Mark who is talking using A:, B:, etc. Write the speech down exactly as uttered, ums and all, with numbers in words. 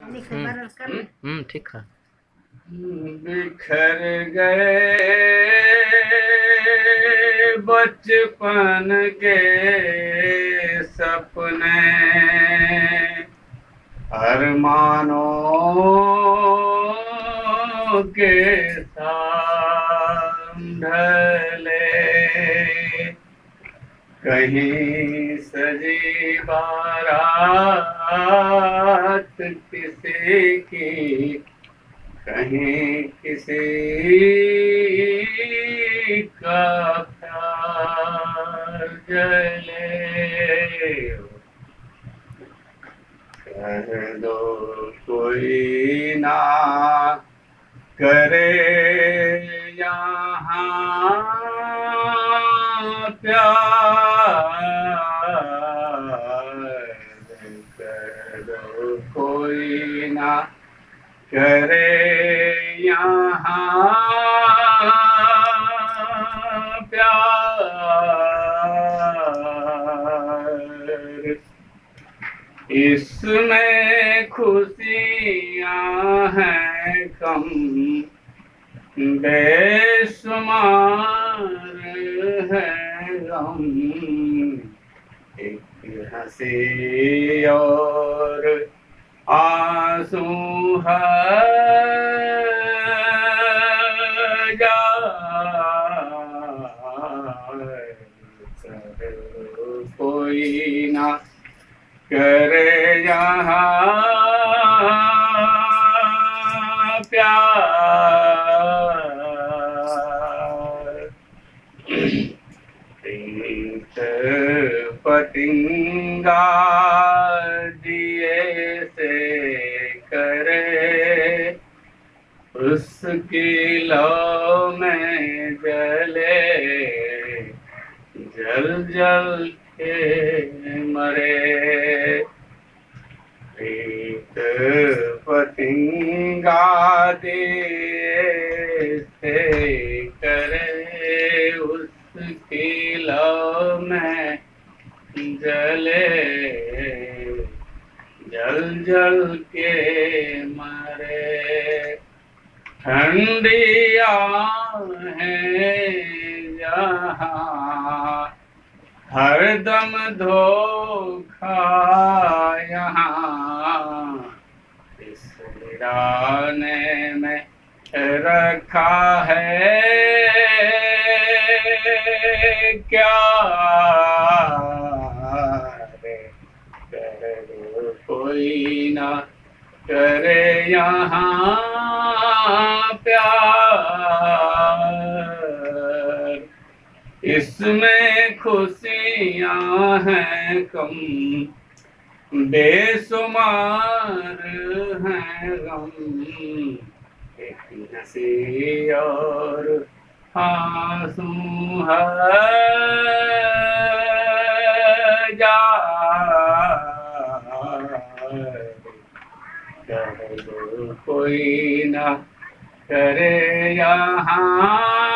A: हम्म हम्म ठीक है।
B: बिखर गए बचपन के सपने, अरमानों के साथ ढले, कहीं सजी बारात किसी की, कहीं किसी का प्यार जले। कह दो कोई ना करे यहाँ प्यार, कह दो कोई ना करे यहाँ प्यार, इसमें खुशियाँ हैं कम बेशुमार है गम, एक हंसी और आंसू हजार, कोई ना करे यहाँ प्यार, प्रीत पतिंगा दिए से करे, उसकी लौ में जले, जल जल के मरे, प्रीत पतिंगा दिए से करे, उसकी लौ में जले, जल जल के मरे। ठंडिया है जहाँ हरदम धोखा यहाँ, इस वीराने में रखा है क्या रे, करे कोई ना करे यहाँ प्यार, इसमें खुशियाँ हैं कम बेशुमार हैं गम, एक हंसी और आंसू हजार, कोई ना करे यहाँ